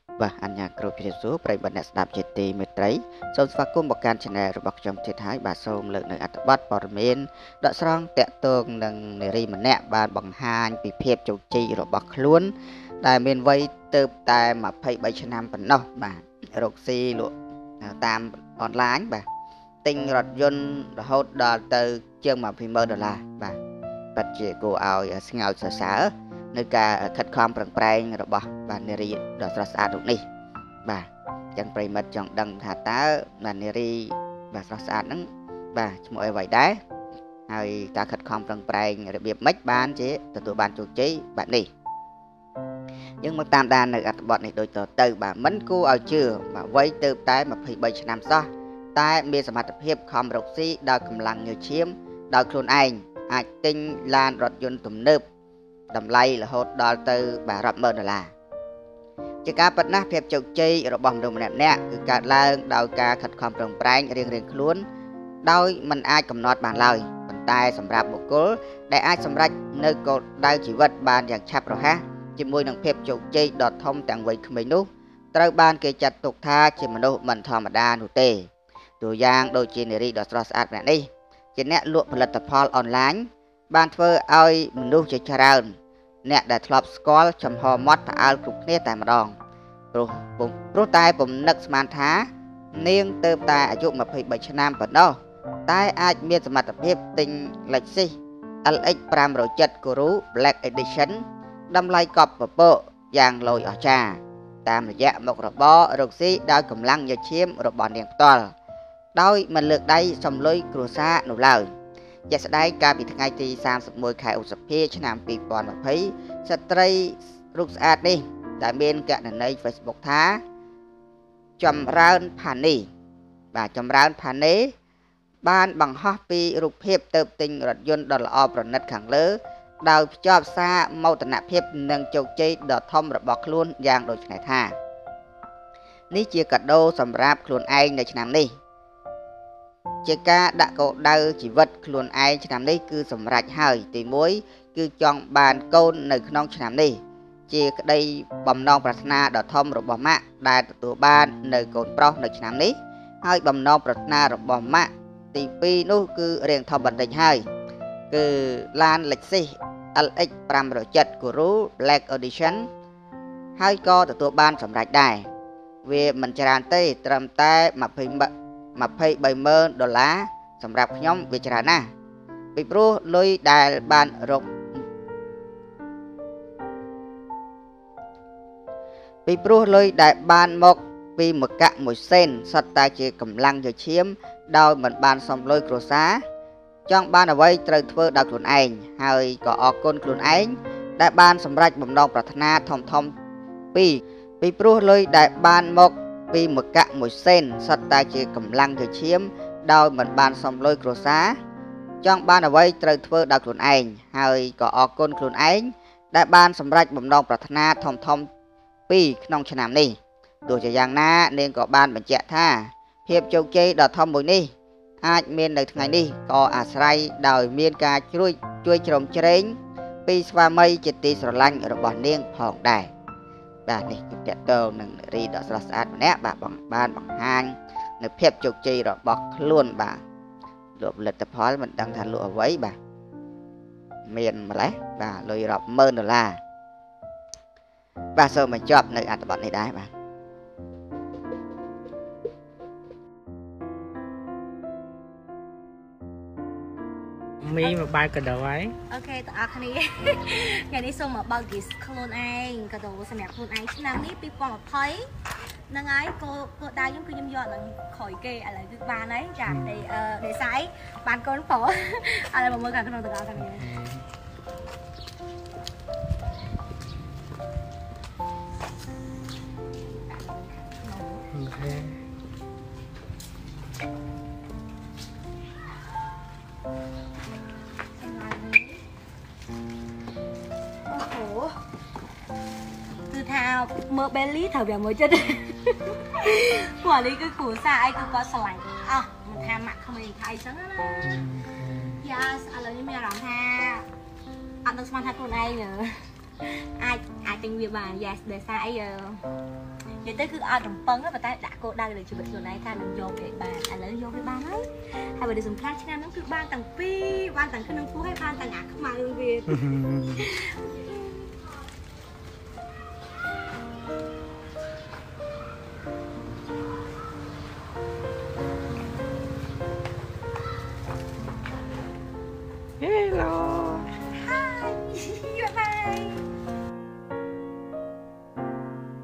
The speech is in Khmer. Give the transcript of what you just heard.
Và anh nhà cựu phía số bảy bật nét đạp chế tì mệt trấy Sông phát cung bọc can chân nè rồi bọc trong thiết hái bà sông lượng nơi ạt bắt bò mên Đợi xong tẹt tường nâng nề rì mà nẹ bàn bằng hai bị phép châu chi rồi bọc luôn Đại miền vây tớp tài mà phải 7 chân năm phần nâu bà Rộc xì lộ tam online bà Tinh rọt dân hốt đò từ chương mà phim mơ đô la bà Bật chế cô áo ngào sở sở nơi cả khất khom prang prangរបស់បាទនារីដ៏ស្រស់ស្អាតរូបនេះបាទចឹងប្រិមិត្តចង់ដឹងថាតើបាទនារីបាទស្រស់ស្អាតហ្នឹងបាទឈ្មោះអីvậyដែរហើយតើខិតខំប្រឹងប្រែងរបៀបម៉េចបានជាទទួលបានជោគជ័យបែបនេះយើងមកតាមដាននៅអត្ថបទនេះដូចតទៅបាទមិនគួរឲ្យជឿបាទវ័យទៅតែ23ឆ្នាំសោះតែមានសមត្ថភាពខំរកស៊ីដោយកម្លាំងញើសឈាមដោយខ្លួនឯងអាចទិញឡានរថយន្តទំនើបតម្លៃរហូតដល់ទៅបាទរាប់ម៉ឺនដុល្លារជាការពិតណាស់ភាពជោគជ័យរបស់មនុស្សម្នាក់គឺកើតឡើងដោយការខិតខំប្រឹងប្រែងរៀងៗខ្លួនដោយមិនអាចកំណត់បានឡើយប៉ុន្តែសម្រាប់បុគ្គលដែលអាចសម្រេចនៅគោលដៅជីវិតបានយ៉ាងឆាប់រហ័សជាមួយនឹងភាពជោគជ័យដ៏ធំទាំងវ័យក្មេងនោះត្រូវបានគេចាត់ទុកថាជាមនុស្សមិនធម្មតានោះទេតួយ៉ាងដូចជានារីដ៏ស្រស់ស្អាតម្នាក់នេះជាអ្នកលក់ផលិតផលអនឡាញបានធ្វើឲ្យមនុស្សជាច្រើនអ្នកដែលធ្លាប់ស្គាល់ចំហមាត់ផ្អើលគ្រប់គ្នាតែម្ដងព្រោះតែពំនឹកស្មានថានាងទៅតែអាយុ23ឆ្នាំប៉ុណ្ណោះតែអាចមានសមត្ថភាពទិញ Lexus LX 507 Guru Black Edition តម្លៃកប់ពពកយ៉ាងលយអស្ចារ្យតាមរយៈមុខរបររកស៊ីដោយកម្លាំងញើសឈាមរបស់នាងផ្ទាល់ដោយមិនលើកដៃសំលុយគ្រួសារនោះឡើយជាក់ស្ដែងកាលពីថ្ងៃទី31ខែឧសភាឆ្នាំ2020ស្ត្រីរូបស្អាតនេះដែលមានកណន័យ Facebook ថាចម្រើនផានីបាទចម្រើនផានីបានបង្ហោះពីរូបភាពទៅទិញរថយន្តដ៏ល្អប្រណិតខាងលើដោយភ្ជាប់សារមោទនភាពនិងជោគជ័យដ៏ធំរបស់ខ្លួនយ៉ាងដូចនេះថានេះជាកាដូសម្រាប់ខ្លួនឯងនៅឆ្នាំនេះជាការដាក់គោលដៅជីវិតខ្លួនឯងឆ្នាំនេះគឺសម្រេចហើយទី1គឺចង់បានកូននៅក្នុងឆ្នាំនេះជាក្តីបំណងប្រាថ្នាដ៏ធំរបស់ម៉ាក់ដែលទទួលបាននៅកូនប្រុសនៅឆ្នាំនេះហើយបំណងប្រាថ្នារបស់ម៉ាក់ទី2នោះគឺរៀងធំបន្តិចហើយគឺឡាន Lexus LX 507 Guru Black Edition ហើយក៏ទទួលបានសម្រេចដែរវាមិនច្រើនទេត្រឹមតែ$23,000សម្រាប់ខ្ញុំវាច្រើនណាស់ពីព្រោះលុយដែលបានរកមកពីមកៈមួយសេនសុទ្ធតែជាកម្លាំងញើសឈាមដោយមិនបានសំលុយគ្រួសារចង់បានអ្វីត្រូវធ្វើដោយខ្លួនឯងហើយក៏អរគុណខ្លួនឯងដែលបានសម្រេចបំណងប្រាថ្នាធំពីព្រោះលុយដែលបានមកពីមកៈមួយសេនសុទ្ធតែជាកម្លាំងញើសឈាមដោយមិនបានសំលុយគ្រួសារចង់បានអ្វីត្រូវធ្វើដោយខ្លួនឯងហើយក៏អរគុណខ្លួនឯងដែលបានសម្រេចបំណងប្រាថ្នាធំ2ក្នុងឆ្នាំនេះទោះជាយ៉ាងណានាងក៏បានបញ្ជាក់ថាភាពជោគជ័យដ៏ធំមួយនេះអាចមាននៅថ្ងៃនេះក៏អាស្រ័យដោយមានការជួយជ្រោមជ្រែងពីស្វាមីជាទីស្រឡាញ់របស់នាងផងដែរបាទនេះគឺតកតងនឹងរីដ៏ស្រស់ស្អាតម្នាក់បាទបានបង្ហាញនៅភាពជោគជ័យរបស់ខ្លួនបាទលក់ផលិតផលមិនដឹងថាលក់អ្វីបាទមានម្លេះបាទលុយរាប់ម៉ឺនដុល្លារបាទសូមបញ្ចប់នៅអត្ថបទនេះដែរបាទមីមកបាយកដោហើយអូខេតើអរគ្នាថ្ងៃនេះសូមមកបើក gift ខ្លួនឯងកដោសម្រាប់ខ្លួនឯងឆ្នាំនេះ2020ហ្នឹងហើយគោលដៅខ្ញុំគឺខ្ញុំយកនឹងក្រោយគេឥឡូវគឺបានហើយចាដេសាយបានកូនប្រុសឥឡូវមកមើលខាងក្នុងទាំងអស់គ្នាអូខេគឺថាមើល belly ត្រូវវាមើលចិត្តព្រោះនេះគឺគ្រូសាអីគឺគាត់ស្រឡាញ់អស់មិនថាម៉ាក់ក្មេងថាអីចឹងណាយ៉ាឥឡូវនេះមានអារម្មណ៍ថាអត់ដឹងស្មានថាខ្លួនឯង ai tình việc bà yes để sai giờ vậy tới cứ ai đồng phân á mà ta đã cô đang được chụp hình này ta đừng vô cái bà lấy vô cái bà ấy hay bà được dùng khác cho nên nó cứ ban tầng pi ban tầng khinh năng phú hay ban tầng ác mà luôn việc Hello